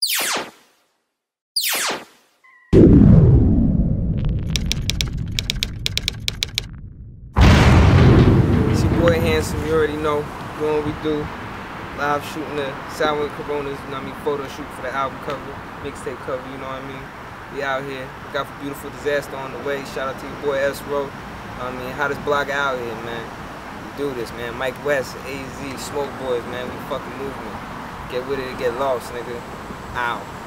It's your boy Handsome, you already know, doing what we do. Live shooting the Sour Coronas, you know what I mean, photo shoot for the album cover, mixtape cover, you know what I mean. We out here, we got Beautiful Disaster on the way. Shout out to your boy S-Ro. I mean, hottest blogger out here, man. We do this, man. Mike West, AZ, Smoke Boys, man. We fucking moving. Get with it or get lost, nigga. Ow.